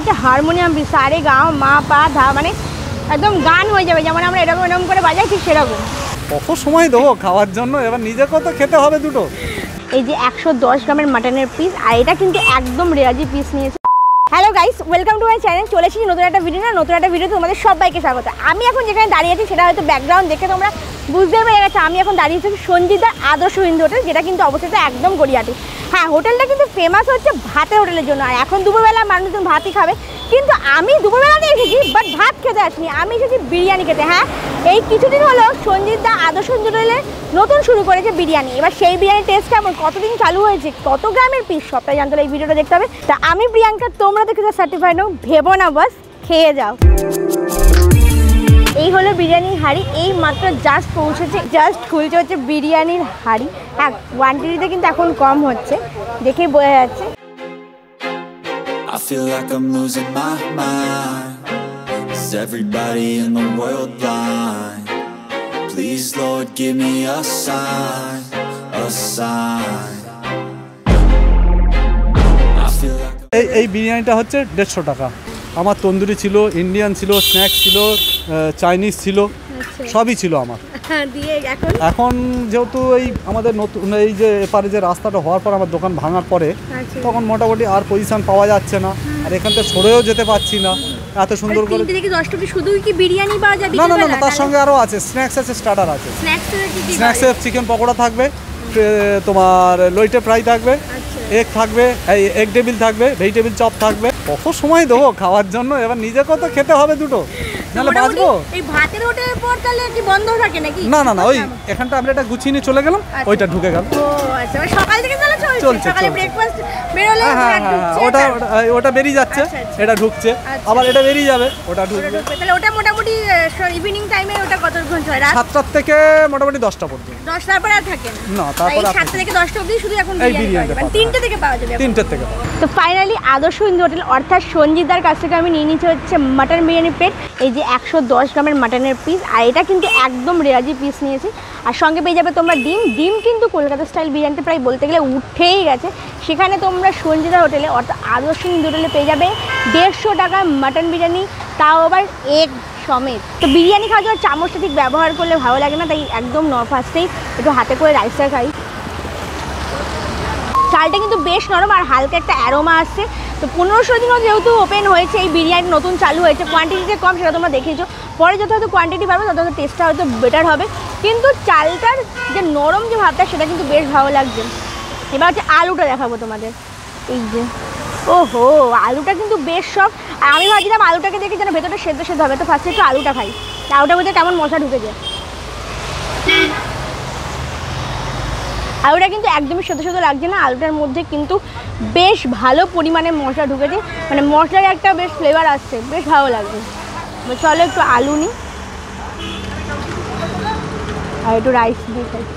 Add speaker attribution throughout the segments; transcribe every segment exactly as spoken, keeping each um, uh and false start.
Speaker 1: হচ্ছে harmonium piece, সারে গাও মা পা ধা, মানে একদম গান হয়ে যাবে, যেমন আমরা এরকম এরকম করে বাজাই ঠিক সেরকম।
Speaker 2: কত সময় দেবো খাওয়ার জন্য, এবার নিজেকেও তো খেতে হবে দুটো।
Speaker 1: এই যে একশো দশ গ্রামের মাটনের পিস, আর এটা কিন্তু একদম রেয়াজি পিস নিয়েছে। Hello guys, welcome to my channel. চলে এসেছি নতুন একটা ভিডিও না নতুন একটা ভিডিও তোমাদের সবাইকে স্বাগত। আমি এখন যেখানে দাঁড়িয়ে আছি সেটা হয়তো ব্যাকগ্রাউন্ড দেখে তোমরা বুঝতে পেরে গেছো, আমি এখন দাঁড়িয়েছি সঞ্জিতা আদর্শ হিন্দু হোটেল, যেটা কিন্তু অবস্থিত একদম গড়িয়াহাটে। হ্যাঁ, হোটেলটা কিন্তু ফেমাস হচ্ছে ভাতের হোটেলের জন্য, আর এখন দুপুরবেলা মানুষজন ভাতই খাবে, কিন্তু আমি দুপুরবেলাতে এসেছি বাট ভাত খেতে আসিনি, আমি এসেছি বিরিয়ানি খেতে। হ্যাঁ, এই কিছুদিন হলো সঞ্জিতা আদর্শ হিন্দু হোটেলে নতুন শুরু করেছে বিরিয়ানি। এবার সেই বিরিয়ানির টেস্ট কেমন, কতদিন চালু হয়েছে, কত গ্রামের পিস, সবটাই জানতে হলে এই ভিডিওটা দেখতে হবে। তা আমি প্রিয়াঙ্কা, তোমরা দেখে যা সার্টিফাইড হোক, ভেবো না, বাস খেয়ে যাও। এই হলো বিরিয়ানির হাঁড়ি, এই মাত্র জাস্ট পৌঁছেছে, জাস্ট খুলছে হচ্ছে বিরিয়ানির হাঁড়ি। হ্যাঁ, কোয়ান্টিটিতে কিন্তু এখন কম হচ্ছে, দেখেই বোঝা যাচ্ছে।
Speaker 3: I feel like I'm losing my mind. Is everybody in the world blind? Please Lord, give me a sign, a sign. I feel like
Speaker 2: এই এই বিরিয়ানিটা হচ্ছে দেড়শো টাকা। আমার তন্দুরি ছিল, ইন্ডিয়ান ছিল, স্ন্যাক্স ছিল, চাইনিজ ছিল, সবই ছিল আমার।
Speaker 1: দিয়ে এখন
Speaker 2: এখন যেহেতু এই আমাদের নতুন এই যে এপারে যে রাস্তাটা হওয়ার পর আমার দোকান ভাঙার পরে তখন মোটামুটি আর পজিশন পাওয়া যাচ্ছে না, আর এখান থেকে সরেও যেতে পারছি না। এত সুন্দর করে
Speaker 1: শুধু কি বিরিয়ানি পাওয়া যাবে?
Speaker 2: না না না, তার সঙ্গে আরও আছে, স্ন্যাক্স আছে, স্টার্টার আছে। স্ন্যাক্সে চিকেন পকোড়া থাকবে, তোমার লইটে ফ্রাই থাকবে, এগ থাকবে, এই এগ টেবিল থাকবে, ভেজিটেবিল চপ থাকবে। কত সময় দেবো খাওয়ার জন্য, এবার নিজেকেও তো খেতে হবে দুটো, নাহলে বাঁচবো।
Speaker 1: এই ভাতের হোটেলের পর তাহলে কি বন্ধ থাকে নাকি?
Speaker 2: না না না, ওই এখানটা আমরা এটা গুছিয়ে নিয়ে চলে গেলাম, ওইটা ঢুকে গেল।
Speaker 1: ও আচ্ছা, সকাল থেকে তাহলে চলছে,
Speaker 2: চলছে
Speaker 1: সকালে ব্রেকফাস্ট বেরোলে
Speaker 2: ওটা ওটা বেরিয়ে যাচ্ছে, এটা ঢুকছে, আবার এটা বেরিয়ে যাবে, ওটা ঢুকবে।
Speaker 1: তাহলে ওটা মোটামুটি ইভিনিং টাইমে ওটা কতক্ষণ চলে? রাত
Speaker 2: সাতটার থেকে মোটামুটি দশটা পর্যন্ত।
Speaker 1: দশটার পরে আর থাকে
Speaker 2: না, তারপর
Speaker 1: সাতটা থেকে দশটা অবধি শুধু এখন
Speaker 2: বিরিয়ানি পাওয়া যাবে,
Speaker 1: তিনটে থেকে পাওয়া যাবে,
Speaker 2: তিনটের থেকে।
Speaker 1: তো ফাইনালি আদর্শ হিন্দু হোটেল অর্থাৎ সঞ্জিতার কাছ থেকে আমি নিয়ে নিচ্ছি হচ্ছে মাটন বিরিয়ানি প্লেট। এই যে একশো দশ গ্রামের মাটনের পিস, আর এটা কিন্তু একদম রেয়াজি পিস নিয়েছি, আর সঙ্গে পেয়ে যাবে তোমরা ডিম। ডিম কিন্তু কলকাতা স্টাইল বিরিয়ানিতে প্রায় বলতে গেলে উঠেই গেছে, সেখানে তোমরা সঞ্জিতা হোটেলে অর্থাৎ আদর্শ হিন্দু হোটেলে পেয়ে যাবে দেড়শো টাকা মাটন বিরিয়ানি, তাও আবার এগ সমেত। তো বিরিয়ানি খাওয়ার জন্য চামচটা ঠিক ব্যবহার করলে ভালো লাগে না, তাই একদম ন ফার্স্টেই একটু হাতে করে রাইসটা খাই। চালটা কিন্তু বেশ নরম আর হালকা একটা অ্যারোমা আসছে। তো পনেরোশো দিনও যেহেতু ওপেন হয়েছে, এই বিরিয়ানি নতুন চালু হয়েছে, কোয়ান্টিটিতে কম সেটা তোমরা দেখেছো, পরে যত হয়তো কোয়ান্টিটি পাবে তত হয়তো টেস্টটা হয়তো বেটার হবে, কিন্তু চালটার যে নরম যে ভাবটা সেটা কিন্তু বেশ ভালো লাগছে। এবার হচ্ছে আলুটা দেখাবো তোমাদের। এই যে ওহো, আলুটা কিন্তু বেশ সফট, আর আমি ভাবছিলাম আলুটাকে দেখে যেন ভেতরটা সেদ্ধ সেদ্ধ হবে, তো ফার্স্টে একটু আলুটা খাই, আলুটার মধ্যে কেমন মশলা ঢুকেছে। আলুটা কিন্তু একদমই সেদ্ধ সেদ্ধ লাগছে না, আলুটার মধ্যে কিন্তু বেশ ভালো পরিমাণে মশলা ঢুকেছে, মানে মশলার একটা বেশ ফ্লেভার আসছে, বেশ ভালো লাগছে। চলো একটু আলু নিই আর একটু রাইস দিয়ে খাই।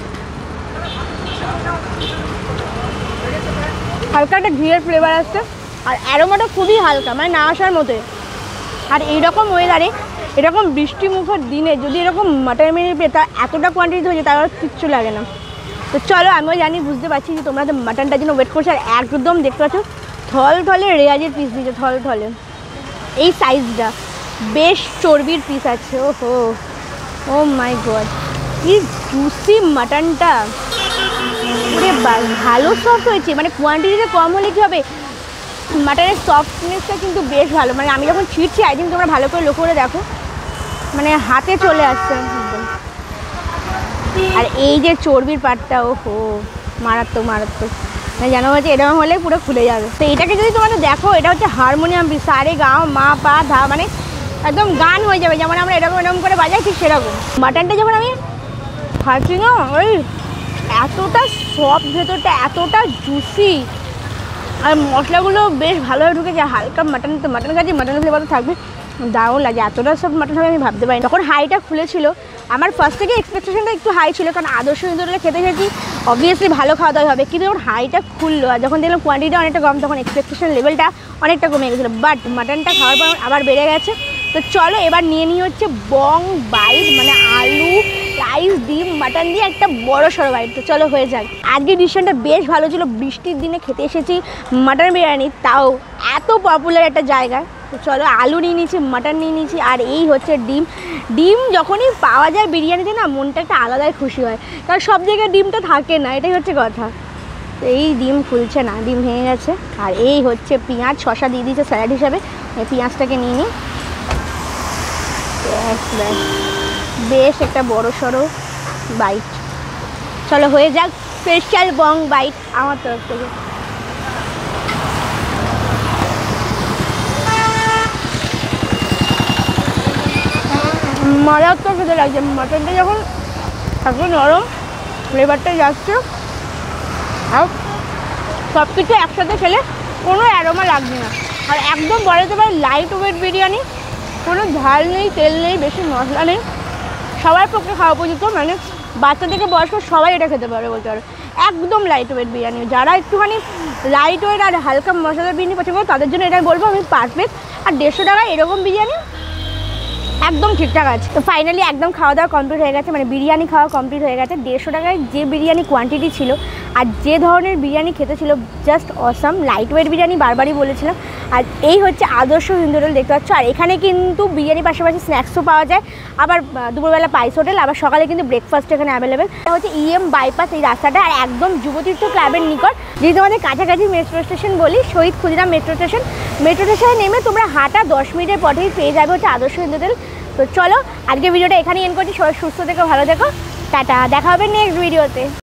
Speaker 1: হালকা একটা ঘিয়ের ফ্লেভার আসছে, আর অ্যারোমাটা খুবই হালকা, মানে না আসার মতো। আর এইরকম ওয়েদারে এরকম বৃষ্টিমুখর দিনে যদি এরকম মাটন বিরিয়ানি পেয়ে তা এতটা কোয়ান্টিটি হয়েছে, তার কিচ্ছু লাগে না। তো চলো, আমিও জানি, বুঝতে পারছি যে তোমরা তো মাটনটার জন্য ওয়েট করছো, আর একদম দেখতে পাচ্ছ থল থলে রেয়াজের পিস দিয়েছে, থল থলে এই সাইজটা বেশ চর্বির পিস আছে। ও হো, ও মাই গড, কি জুসি মাটনটা, পুরে ভালো সফট হয়েছে, মানে কোয়ান্টিটিতে কম হলে কী হবে, মাটনের সফটনেসটা কিন্তু বেশ ভালো, মানে আমি যখন ছিঁড়ছি আই থিঙ্ক তোমরা ভালো করে লক্ষ্য করে দেখো, মানে হাতে চলে আসছে একদম। আর এই যে চর্বির পাটটা, ও হো, মারাত্মক মারাত্মক, মানে জানো হচ্ছে এরকম হলে পুরো খুলে যাবে। তো এটাকে যদি তোমাদের দেখো, এটা হচ্ছে হারমোনিয়াম পিস, সারে গাও মা পা ধা, মানে একদম গান হয়ে যাবে, যেমন আমরা এরকম এরকম করে বাজাই ঠিক সেরকম। মাটনটা যখন আমি খাচ্ছি না, ওই এতটা সফট, ভেতরটা এতটা জুসি, আর মশলাগুলো বেশ ভালোভাবে ঢুকেছে, হালকা মাটন, তো মাটন খাচ্ছি, মাটনের ফ্লেভার তো থাকবে, দারুণ লাগে। এতটা সব মাটন হবে আমি ভাবতে পারি। যখন হাইটা খুলেছিল আমার ফার্স্ট থেকে এক্সপেকটেশনটা একটু হাই ছিল, কারণ আদর্শ হিন্দু হোটেলে খেতে খেয়েছি অবভিয়াসলি ভালো খাওয়া দাওয়া হবে, কিন্তু যখন হাইটা খুললো আর যখন দেখলাম কোয়ান্টিটিটা অনেকটা কম, তখন এক্সপেকটেশন লেভেলটা অনেকটা কমে গেছিলো, বাট মাটনটা খাওয়ার পর আবার বেড়ে গেছে। তো চলো এবার নিয়ে নিয়ে হচ্ছে বং বাইট, মানে আলু রাইস ডিম মাটন দিয়ে একটা বড় সড়ো বাইট। তো চলো হয়ে যাক। আজকে ডিসিশনটা বেশ ভালো ছিল, বৃষ্টির দিনে খেতে এসেছি মাটন বিরিয়ানি, তাও এত পপুলার একটা জায়গা। তো চলো আলু নিয়ে নিয়েছি, মাটন নিয়ে নিয়েছি, আর এই হচ্ছে ডিম। ডিম যখনই পাওয়া যায় বিরিয়ানিতে না মনটা একটা আলাদাই খুশি হয়, কারণ সব জায়গায় ডিমটা থাকে না, এটাই হচ্ছে কথা। তো এই ডিম খুলছে না, ডিম ভেঙে গেছে। আর এই হচ্ছে পেঁয়াজ, শসা দিয়ে দিয়েছে স্যালাড হিসাবে, এই পেঁয়াজটাকে নিয়ে নিই। বেশ একটা বড় সড়ো বাইট। চলো হয়ে যাক স্পেশাল বং বাইট আমার তরফ থেকে। মারাত্মক খেতে লাগছে, মাটনটা যখন থাকবে নরম, ফ্লেভারটা যাচ্ছে, আর সব কিছু একসাথে খেলে কোনো অ্যারোমা লাগবে না। আর একদম বলাতে পারে লাইট ওয়েট বিরিয়ানি, কোনো ঝাল নেই, তেল নেই, বেশি মশলা নেই, সবার পক্ষে খাওয়া উপযুক্ত। মানে বাচ্চা থেকে বয়স্ক সবাই এটা খেতে পারে বলতে পারো, একদম লাইট ওয়েট বিরিয়ানি। যারা একটুখানি লাইট ওয়েট আর হালকা মশলাদার বিরিয়ানি পছন্দ করে তাদের জন্য এটা বলবো আমি পারফেক্ট। আর দেড়শো টাকায় এরকম বিরিয়ানি একদম ঠিকঠাক আছে। তো ফাইনালি একদম খাওয়া দাওয়া কমপ্লিট হয়ে গেছে, মানে বিরিয়ানি খাওয়া কমপ্লিট হয়ে গেছে। দেড়শো টাকায় যে বিরিয়ানি কোয়ান্টিটি ছিল আর যে ধরনের বিরিয়ানি খেতে ছিল, just awesome. Light weight biryani বারবারই বলেছিলাম। আর এই হচ্ছে আদর্শ হিন্দু হোটেল দেখতে পাচ্ছ। আর এখানে কিন্তু বিরিয়ানির পাশাপাশি স্ন্যাক্সও পাওয়া যায়, আবার দুপুরবেলা পাইস হোটেল, আবার সকালে কিন্তু ব্রেকফাস্ট এখানে অ্যাভেলেবেল। এটা হচ্ছে ইএম বাইপাস এই রাস্তাটা, আর একদম যুবতীর্থ ক্লাবের নিকট। যদি তোমাদের কাছাকাছি মেট্রো স্টেশন বলি, Shahid Khudiram metro station, metro স্টেশনে নেমে তোমরা হাঁটা দশ মিনিটের পথেই পেয়ে যাবে হচ্ছে আদর্শ হিন্দু হোটেল। তো চলো আজকে ভিডিওটা এখানেই এন্ড করছি। সবাই সুস্থ থেকো, ভালো থেকো, টাটা, দেখা হবে নেক্সট ভিডিওতে।